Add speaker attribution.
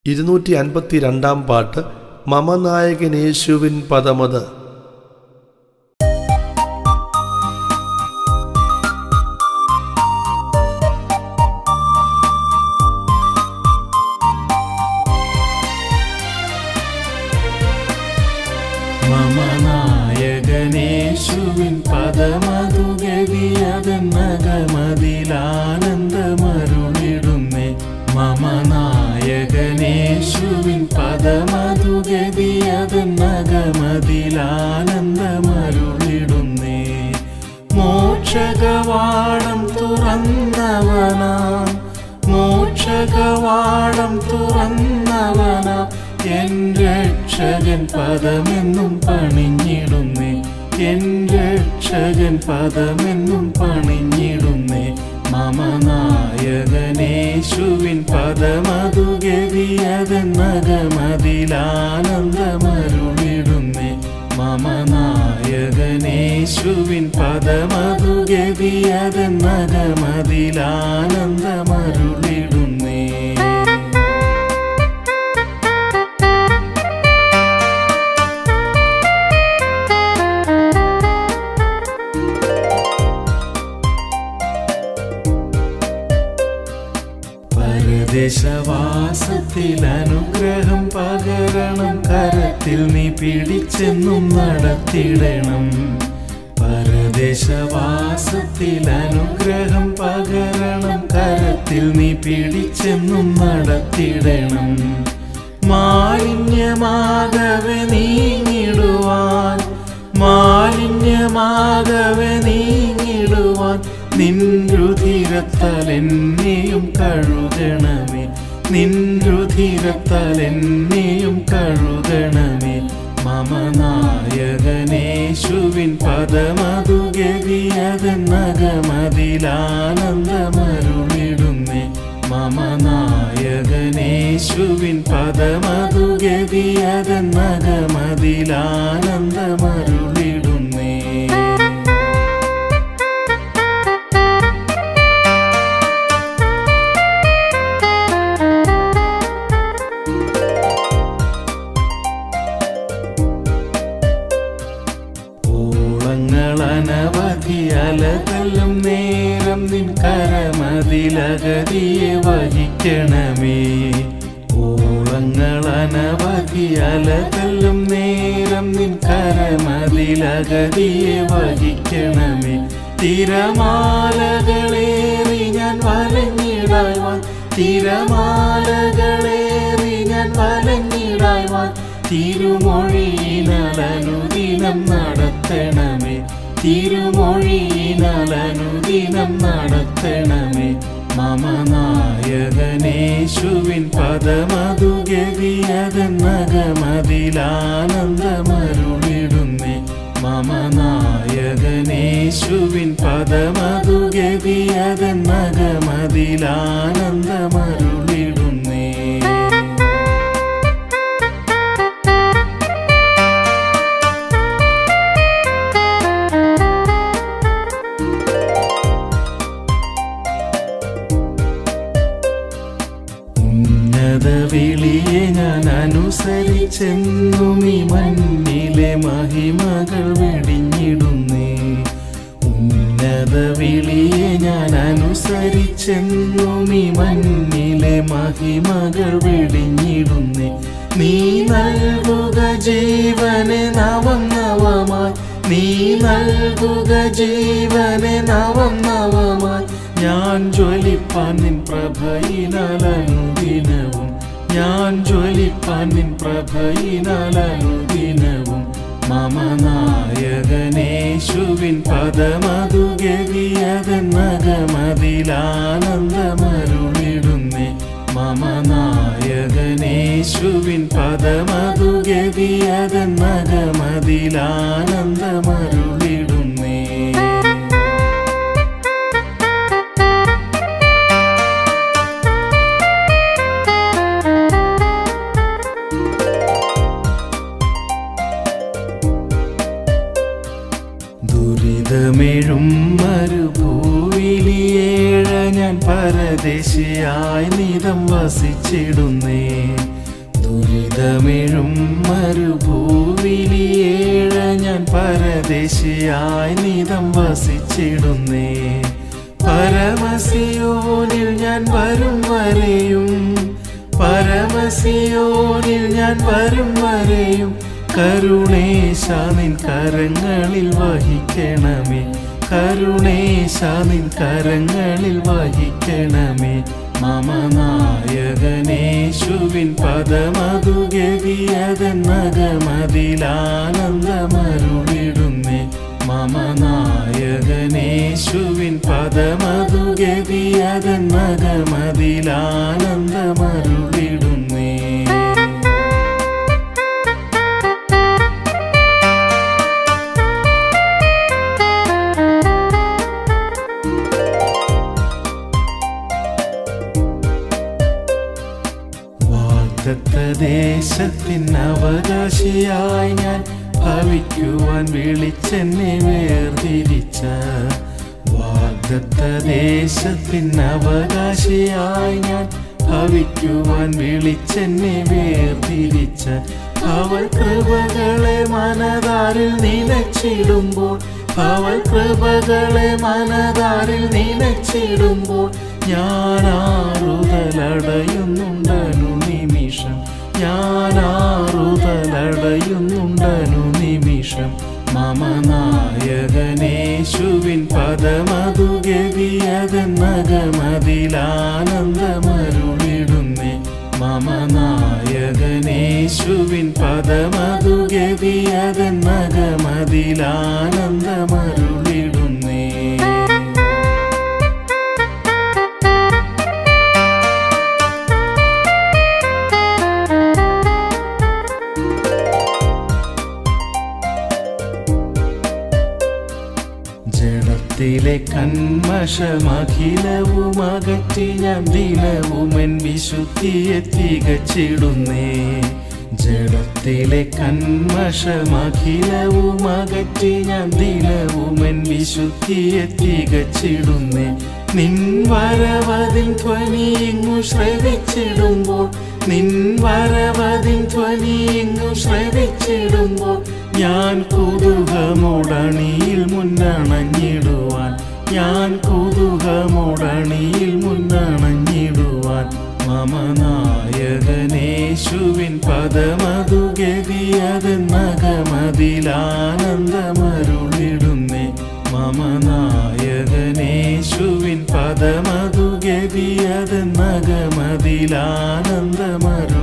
Speaker 1: 252 പാട്ട് മമനായകനേശുവിൻ പദമത്.
Speaker 2: മമനായകനേശുവിൻ പദമതു ഗതിയതെന്നകമതിലാനന്ദമരുളിടുന്നേ. മമനായകനേശുവിൻ പദമതു ഗതിയതെന്നകമതിലാനന്ദമരുളിടുന്നേ. മോക്ഷകവാടം തുറന്നവനാം, മോക്ഷകവാടം തുറന്നവനാം എൻ രക്ഷകൻ പദമെന്നും പണിഞ്ഞിടുന്നേ. എൻ രക്ഷകൻ പദമെന്നും പണിഞ്ഞിടുന്നേ. മമനായകനേശുവിൻ പദമതു ഗതിയതെന്നകമതിലാനന്ദമരുളിടുന്നേ. മമനായകനേശുവിൻ പദമതു ഗതിയതെന്നകമതിലാനന്ദമരുളിടുന്നേ. ദേശവാസത്തിൽ അനുഗ്രഹം പകരണം, കരത്തിൽ നീ പിടിച്ചെന്നും നടത്തിടണം. പരദേശവാസത്തിൽ അനുഗ്രഹം പകരണം, കരത്തിൽ നീ പിടിച്ചെന്നും നടത്തിടണം. മാലിന്യമാകവെ നീങ്ങിടുവാൻ, മാലിന്യമാകവെ നീങ്ങിടുവാൻ നിൻ രുധിരത്താൽ എന്നെയും കഴുകണമേ. നിൻ രുധിരത്താൽ എന്നെയും കഴുകണമേ. മമനായകനേശുവിൻ പദമതു ഗതിയതെന്നകമതിലാനന്ദമരുളിടുന്നേ. മമനായകനേശുവിൻ പദമതു ഗതിയതെന്നകമതിലാനന്ദമരുളിടുന്നേ. അനവധി അലതല്ലും നേരം നിൻ കരമതിലഗതിയെ വഹിക്കണമേ. ഓളങ്ങൾ അനവധി അലതല്ലും നേരം നിൻ കരമതിലഗതിയെ വഹിക്കണമേ. തിരമാലകളേറി ഞാൻ വലഞ്ഞിടായ്വാൻ, തിരമാലകളേറി ഞാൻ വലഞ്ഞിടായ്വാൻ തിരുമൊഴിയിനാൽ അനുദിനം നടത്തണമേ. തിരുമൊഴിയിനാൽ അനുദിനം നടത്തണമേ. മമനായകനേശുവിൻ പദമതു ഗതിയതെന്നകമതിലാനന്ദമരുളിടുന്നേ. മമനായകനേശുവിൻ പദമതു ഗതിയതെന്നകമതിലാനന്ദമരുളിടുന്നേ. വിളിയെ ഞാൻ അനുസരിച്ചെന്നും ഈ മണ്ണിലെ മഹിമകൾ വെടിഞ്ഞിടുന്നേ. ഉന്നത വിളിയെ ഞാൻ അനുസരിച്ചെന്നും ഈ മണ്ണിലെ മഹിമകൾ വെടിഞ്ഞിടുന്നേ. നീ നൽകുക ജീവനെ നവം നവമായി, നീ നൽകുക ജീവനെ നവം നവമായി ഞാൻ ജ്വലിപ്പാൻ നിൻ പ്രഭയിനാൽ അനുദിനവും, ഞാൻ ജ്വലിപ്പാൻ നിൻ പ്രഭയിനാൽ അനുദിനവും. മമനായകനേശുവിൻ പദമതു ഗതിയതെന്നകമതിലാനന്ദമരുളിടുന്നേ. മമനായകനേശുവിൻ പദമതു ഗതിയതെന്നകമതിലാനന്ദമരുളിടുന്നേ. ദുരിതമെഴും മരുഭൂവിലിയേഴ ഞാൻ പരദേശിയായി നിതം വസിച്ചിടുന്നേ. ദുരിതമെഴും മരുഭൂവിലിയേഴ ഞാൻ പരദേശിയായി നിതം വസിച്ചിടുന്നേ. പരമസിയോനിൽ ഞാൻ വരും വരെയും, പരമസിയോനിൽ ഞാൻ വരും വരെയും കരുണേശ നിൻ കരങ്ങളിൽ വഹിക്കണമേ, കരുണേശ നിൻ കരങ്ങളിൽ വഹിക്കണമേ. മമ നായകനേശുവിൻ പദമതു ഗതിയതെന്നകമതിലാനന്ദമരുളിടുന്നേ. മമ നായകനേശുവിൻ പദമതു ഗതിയതെന്നകമതിലാനന്ദമരുളിടുന്നേ. ദേശത്തിൻ അവകാശിയായി ഞാൻ ഭവിക്കുവാൻ വിളിച്ചെന്നെ വേർതിരിച്ച, വാഗ്ദത്ത ദേശത്തിൻ അവകാശിയായി ഞാൻ ഭവിക്കുവാൻ വിളിച്ചെന്നെ വേർതിരിച്ച, അവൾ കൃപകളെ മനതാരിൽ നിലച്ചിടുമ്പോൾ, അവൾ കൃപകളെ മനതാരിൽ നിലച്ചിടുമ്പോൾ ഞാനാറുതലടയുന്നുണ്ടനു നിമിഷം, ഞാനാറുതലടയുന്നുണ്ടനു നിമിഷം. മമ നായകനേശുവിൻ പദമതു ഗതിയതെന്നകമതിലാനന്ദമരുളിടുന്നേ. മമ നായകനേശുവിൻ പദമതു ഗതിയതെന്നകമതിലാനന്ദമരുളിടുന്നേ. ജഡത്തിലെ കന്മഷമഖിലവും അകറ്റി ഞാൻ ദിനവുമെൻ വിശുദ്ധിയെ തികച്ചിടുന്നേ. ജഡത്തിലെ കന്മഷമഖിലവും അകറ്റി ഞാൻ ദിനവുമെൻ വിശുദ്ധിയെ തികച്ചിടുന്നേ. നിൻ വരവതിൻ ധ്വനി ഇങ്ങു ശ്രവിച്ചിടുമ്പോൾ, നിൻ വരവതിൻ ധ്വനി ഇങ്ങു ശ്രവിച്ചിടുമ്പോൾ ഞാൻ കുതുകമോടണിയിൽ മുന്നണഞ്ഞിടുവാൻ, ഞാൻ കുതുകമോടണിയിൽ മുന്നണഞ്ഞിടുവാൻ. മമ നായകനേശുവിൻ പദമതു ഗതിയതെന്നകമതിലാനന്ദമരുളിടുന്നേ. മമ നായകനേശുവിൻ പദമതു ഗതിയതെന്നകമതിലാനന്ദമരുളിടുന്നേ.